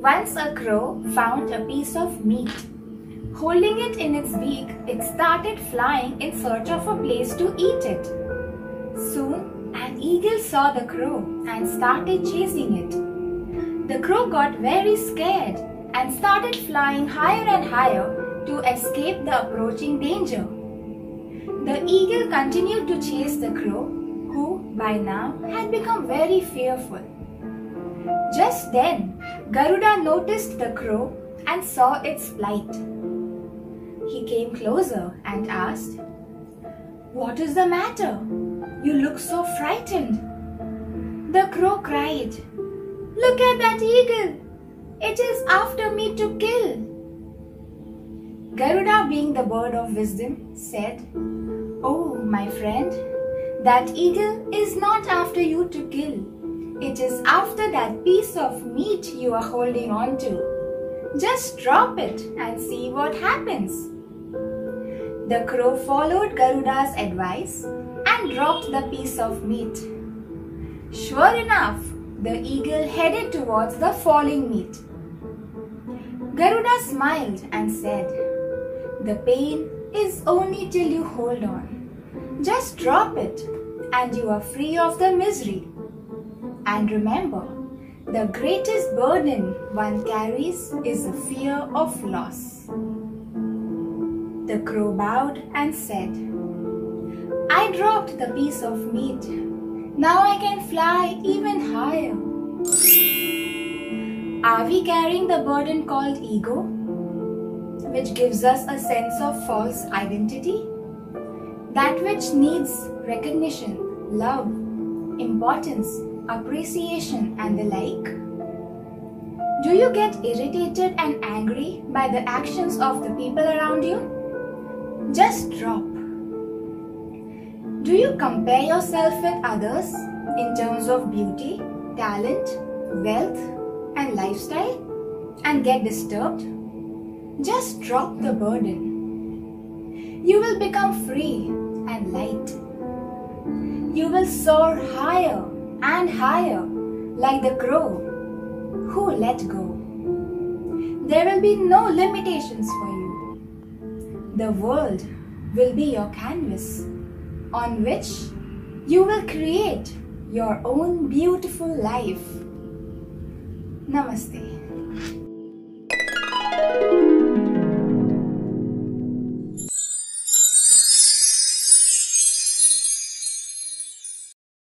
Once a crow found a piece of meat. Holding it in its beak, it started flying in search of a place to eat it. Soon, an eagle saw the crow and started chasing it. The crow got very scared and started flying higher and higher to escape the approaching danger. The eagle continued to chase the crow, who by now had become very fearful. Just then, Garuda noticed the crow and saw its plight. He came closer and asked, "What is the matter? You look so frightened." The crow cried, "Look at that eagle! It is after me to kill." Garuda, being the bird of wisdom, said, "Oh, my friend, that eagle is not after you to kill. It is after that piece of meat you are holding on to. Just drop it and see what happens." The crow followed Garuda's advice and dropped the piece of meat. Sure enough, the eagle headed towards the falling meat. Garuda smiled and said, "The pain is only till you hold on. Just drop it and you are free of the misery. And remember, the greatest burden one carries is the fear of loss." The crow bowed and said, "I dropped the piece of meat. Now I can fly even higher." Are we carrying the burden called ego, which gives us a sense of false identity? That which needs recognition, love, importance, appreciation and the like? Do you get irritated and angry by the actions of the people around you? Just drop. Do you compare yourself with others in terms of beauty, talent, wealth and lifestyle and get disturbed? Just drop the burden. You will become free and light. You will soar higher and higher like the crow who let go. There will be no limitations for you. The world will be your canvas on which you will create your own beautiful life. Namaste.